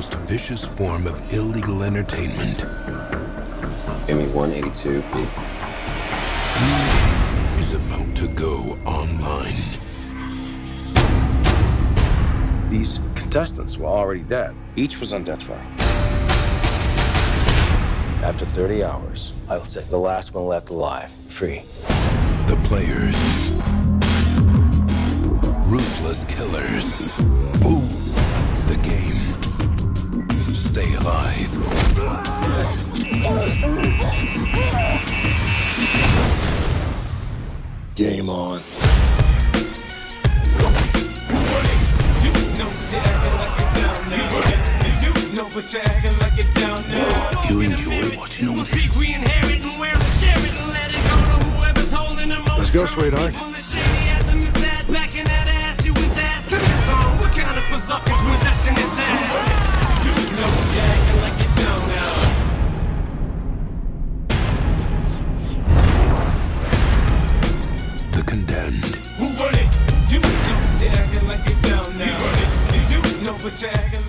most vicious form of illegal entertainment. Give me 182, Pete. Is about to go online. These contestants were already dead. Each was on death row. After 30 hours, I will set the last one left alive free. The players. Ruthless killers. Ooh, the game. Stay alive. Game on. You enjoy watching all this? Let's go, sweetheart. The Condemned. Who run it? You acting like you down now. You know, but you're acting